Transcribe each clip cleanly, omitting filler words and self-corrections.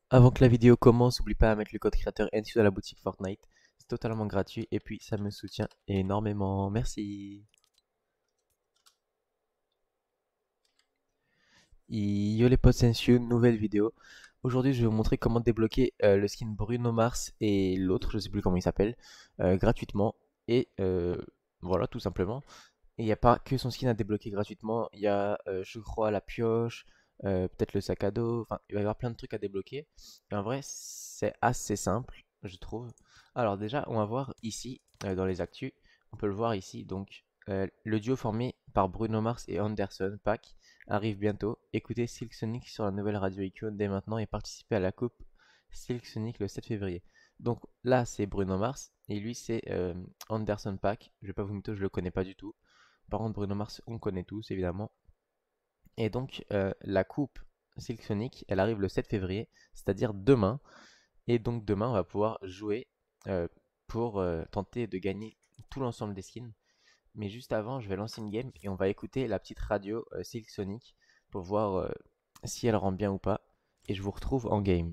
Avant que la vidéo commence, n'oublie pas à mettre le code créateur NSU dans la boutique Fortnite. C'est totalement gratuit et puis ça me soutient énormément. Merci. Yo les potes, c'est NSU, nouvelle vidéo. Aujourd'hui, je vais vous montrer comment débloquer le skin Bruno Mars et l'autre, je sais plus comment il s'appelle, gratuitement. Et voilà, tout simplement. Et il n'y a pas que son skin à débloquer gratuitement. Il y a, je crois, la pioche, peut-être le sac à dos. Enfin, il va y avoir plein de trucs à débloquer. Et en vrai, c'est assez simple, je trouve. Alors déjà, on va voir ici, dans les actus. On peut le voir ici. Donc, le duo formé par Bruno Mars et Anderson .Paak arrive bientôt. Écoutez Silk Sonic sur la nouvelle radio Icon dès maintenant et participez à la coupe Silk Sonic le 7 février. Donc là, c'est Bruno Mars et lui, c'est Anderson .Paak. Je vais pas vous mentir, je le connais pas du tout. Par contre, Bruno Mars, on connaît tous, évidemment. Et donc, la coupe Silk Sonic, elle arrive le 7 février, c'est-à-dire demain. Et donc, demain, on va pouvoir jouer euh, pour tenter de gagner tout l'ensemble des skins. Mais juste avant, je vais lancer une game et on va écouter la petite radio Silk Sonic pour voir si elle rend bien ou pas. Et je vous retrouve en game.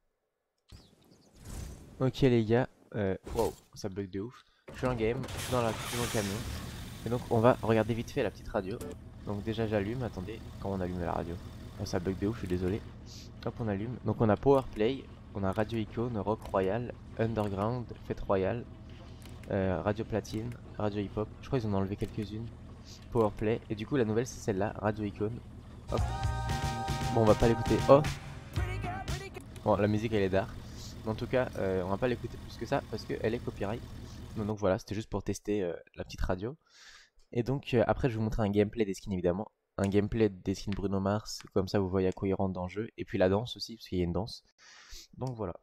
Ok, les gars. Wow, ça bug de ouf. Je suis en game, je suis dans le camion. Et donc on va regarder vite fait la petite radio. Donc déjà j'allume, attendez, quand on allume la radio. Oh, ça bug de ouf, je suis désolé. Hop, on allume. Donc on a Powerplay, on a Radio Icon, Rock Royal, Underground, Fête Royale, Radio Platine, Radio Hip Hop. Je crois qu'ils en ont enlevé quelques-unes. Powerplay. Et du coup la nouvelle c'est celle-là, Radio Icon. Hop. Bon, on va pas l'écouter. Oh, bon, la musique elle est d'art. Mais en tout cas, on va pas l'écouter plus que ça parce qu'elle est copyright. Donc voilà, c'était juste pour tester la petite radio. Et donc après je vais vous montrer un gameplay des skins évidemment. Un gameplay des skins Bruno Mars, comme ça vous voyez à quoi il rentre dans le jeu. Et puis la danse aussi, parce qu'il y a une danse. Donc voilà.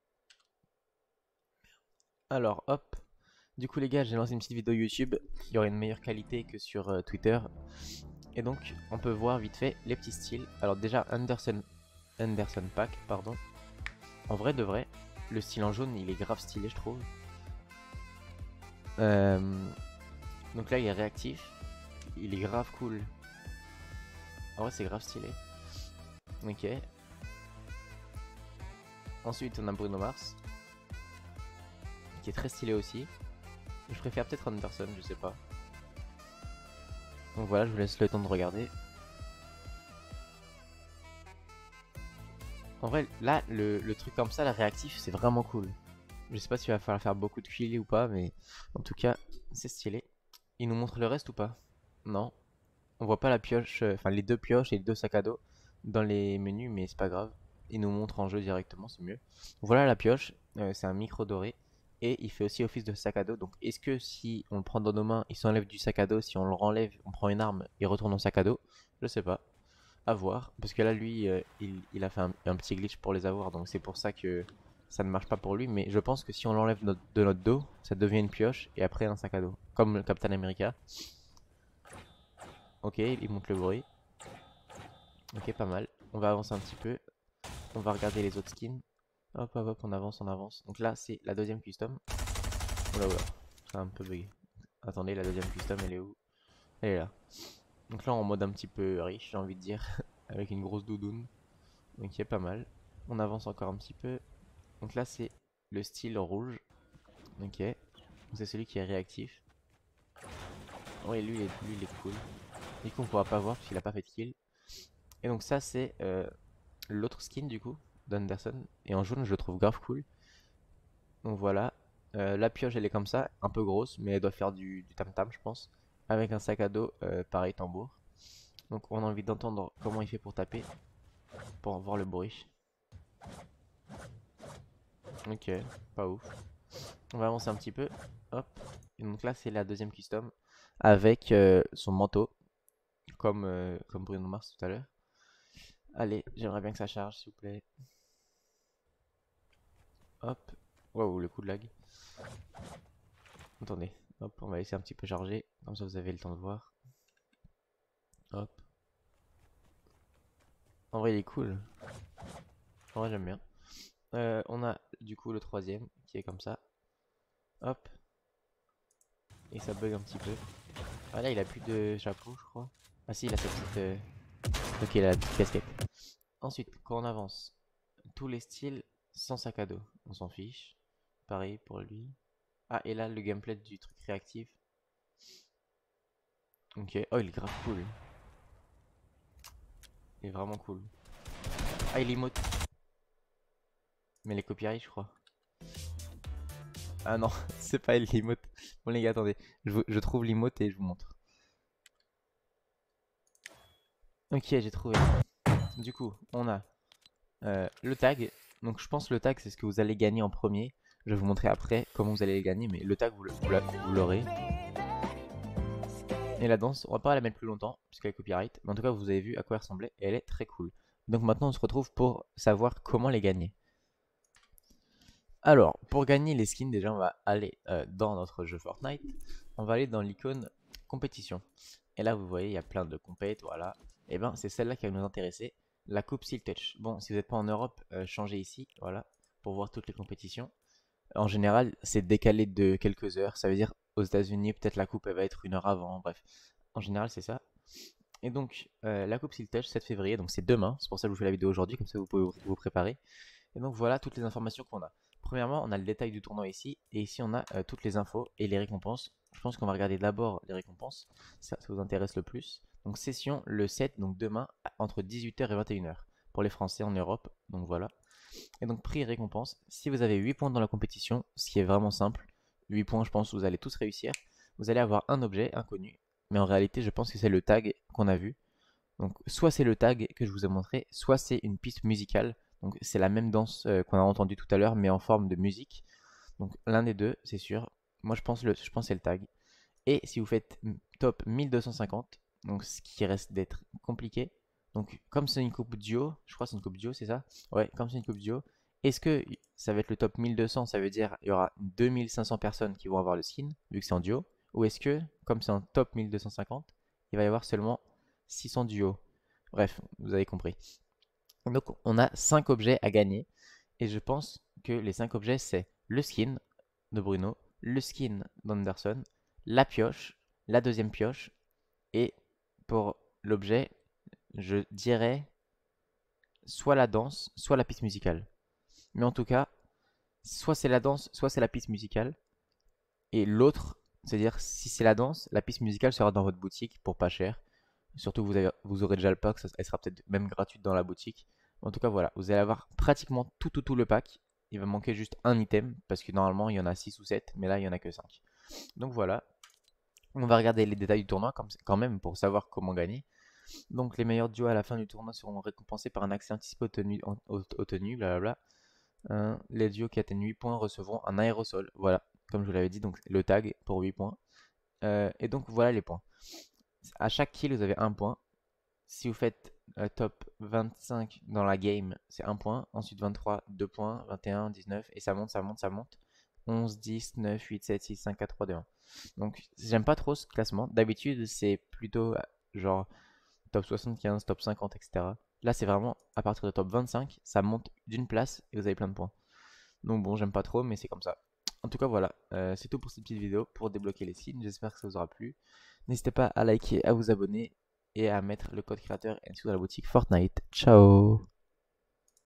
Alors hop. Du coup les gars, j'ai lancé une petite vidéo YouTube. Il y aura une meilleure qualité que sur Twitter. Et donc on peut voir vite fait les petits styles. Alors déjà Anderson .Paak, pardon. En vrai de vrai, le style en jaune il est grave stylé je trouve. Euh, donc là il est réactif. Il est grave cool. En vrai c'est grave stylé. Ok. Ensuite, on a Bruno Mars, qui est très stylé aussi. Je préfère peut-être Anderson, je sais pas. Donc voilà, je vous laisse le temps de regarder. En vrai, là, le truc comme ça, le réactif, c'est vraiment cool. Je sais pas s'il va falloir faire beaucoup de kills ou pas, mais en tout cas, c'est stylé. Il nous montre le reste ou pas? Non. On voit pas la pioche, enfin les deux pioches et les deux sacs à dos dans les menus, mais c'est pas grave. Il nous montre en jeu directement, c'est mieux. Voilà la pioche, c'est un micro doré. Et il fait aussi office de sac à dos. Donc est-ce que si on le prend dans nos mains, il s'enlève du sac à dos, si on le renlève, on prend une arme, il retourne dans le sac à dos? Je sais pas. À voir. Parce que là, lui, il a fait un petit glitch pour les avoir. Donc c'est pour ça que ça ne marche pas pour lui. Mais je pense que si on l'enlève de notre dos, ça devient une pioche et après un sac à dos. Comme le Captain America. Ok, il monte le bruit. Ok, pas mal. On va avancer un petit peu. On va regarder les autres skins. Hop, hop, hop, on avance, on avance. Donc là, c'est la deuxième custom. Oula, oula, ça a un peu bugué. Attendez, la deuxième custom, elle est où? Elle est là. Donc là, en mode un petit peu riche, j'ai envie de dire. Avec une grosse doudoune. Donc il est pas mal. On avance encore un petit peu. Donc là, c'est le style rouge. Ok. C'est celui qui est réactif. Oui, lui, il est cool. Du coup, on pourra pas voir parce qu'il a pas fait de kill. Et donc ça, c'est l'autre skin du coup d'Anderson. Et en jaune, je le trouve grave cool. Donc voilà. La pioche, elle est comme ça, un peu grosse, mais elle doit faire du tam-tam, je pense. Avec un sac à dos, pareil, tambour. Donc on a envie d'entendre comment il fait pour taper, pour voir le bruit. Ok, pas ouf. On va avancer un petit peu. Hop. Et donc là, c'est la deuxième custom avec son manteau, comme Bruno Mars tout à l'heure. Allez, j'aimerais bien que ça charge, s'il vous plaît. Hop. Waouh, le coup de lag. Attendez. Hop, on va laisser un petit peu charger. Comme ça, vous avez le temps de voir. Hop. En vrai, il est cool. En vrai, j'aime bien. On a du coup le troisième qui est comme ça. Hop. Et ça bug un petit peu. Ah là, il a plus de chapeau, je crois. Ah si, il a sa petite... Ok, il a la petite casquette. Ensuite, quand on avance, tous les styles sans sac à dos. On s'en fiche. Pareil pour lui. Ah, et là, le gameplay du truc réactif. Ok. Oh, il est grave cool. Il est vraiment cool. Ah, il emote. Mais les copyrights, je crois. Ah non, c'est pas l'emote. Bon les gars, attendez. Je trouve l'emote et je vous montre. Ok, j'ai trouvé. Du coup, on a le tag. Donc je pense le tag, c'est ce que vous allez gagner en premier. Je vais vous montrer après comment vous allez le gagner. Mais le tag, vous l'aurez. Et la danse, on va pas la mettre plus longtemps, puisqu'elle est copyright. Mais en tout cas, vous avez vu à quoi elle ressemblait. Et elle est très cool. Donc maintenant, on se retrouve pour savoir comment les gagner. Alors, pour gagner les skins, déjà, on va aller dans notre jeu Fortnite. On va aller dans l'icône compétition. Et là, vous voyez, il y a plein de compètes, voilà. Et ben, c'est celle-là qui va nous intéresser, la coupe Seal Touch. Bon, si vous n'êtes pas en Europe, changez ici, voilà, pour voir toutes les compétitions. En général, c'est décalé de quelques heures. Ça veut dire, aux États-Unis, peut-être la coupe, elle va être 1 heure avant, bref. En général, c'est ça. Et donc, la coupe Seal Touch, 7 février, donc c'est demain. C'est pour ça que je vous fais la vidéo aujourd'hui, comme ça vous pouvez vous préparer. Et donc voilà toutes les informations qu'on a. Premièrement, on a le détail du tournoi ici, et ici on a toutes les infos et les récompenses. Je pense qu'on va regarder d'abord les récompenses, ça vous intéresse le plus. Donc session le 7, donc demain, entre 18 h et 21 h, pour les Français en Europe, donc voilà. Et donc prix et récompense, si vous avez 8 points dans la compétition, ce qui est vraiment simple, 8 points je pense que vous allez tous réussir, vous allez avoir un objet inconnu, mais en réalité je pense que c'est le tag qu'on a vu. Donc soit c'est le tag que je vous ai montré, soit c'est une piste musicale. Donc c'est la même danse qu'on a entendu tout à l'heure, mais en forme de musique. Donc l'un des deux, c'est sûr. Moi je pense c'est le tag. Et si vous faites top 1250, donc ce qui reste d'être compliqué. Donc comme c'est une coupe duo, je crois que c'est une coupe duo, c'est ça? Ouais, comme c'est une coupe duo. Est-ce que ça va être le top 1200, ça veut dire il y aura 2500 personnes qui vont avoir le skin, vu que c'est en duo? Ou est-ce que, comme c'est en top 1250, il va y avoir seulement 600 duos? Bref, vous avez compris. Donc on a 5 objets à gagner. Et je pense que les 5 objets, c'est le skin de Bruno, le skin d'Anderson, la pioche, la deuxième pioche. Et pour l'objet, je dirais soit la danse, soit la piste musicale. Mais en tout cas, soit c'est la danse, soit c'est la piste musicale. Et l'autre, c'est-à-dire si c'est la danse, la piste musicale sera dans votre boutique pour pas cher. Surtout que vous aurez déjà le pack, elle sera peut-être même gratuite dans la boutique. En tout cas, voilà, vous allez avoir pratiquement tout le pack. Il va manquer juste un item, parce que normalement il y en a 6 ou 7, mais là il n'y en a que 5. Donc voilà, on va regarder les détails du tournoi quand même pour savoir comment gagner. Donc les meilleurs duos à la fin du tournoi seront récompensés par un accès anticipé aux tenues, blablabla. Les duos qui atteignent 8 points recevront un aérosol, voilà, comme je vous l'avais dit, donc le tag pour 8 points. Et donc voilà les points. À chaque kill, vous avez 1 point. Si vous faites top 25 dans la game, c'est 1 point. Ensuite 23, 2 points. 21, 19. Et ça monte, ça monte, ça monte. 11, 10, 9, 8, 7, 6, 5, 4, 3, 2, 1. Donc j'aime pas trop ce classement. D'habitude, c'est plutôt genre top 75, top 50, etc. Là, c'est vraiment à partir de top 25, ça monte d'une place et vous avez plein de points. Donc bon, j'aime pas trop, mais c'est comme ça. En tout cas, voilà, c'est tout pour cette petite vidéo pour débloquer les skins. J'espère que ça vous aura plu. N'hésitez pas à liker, à vous abonner et à mettre le code créateur ainsi dans la boutique Fortnite. Ciao!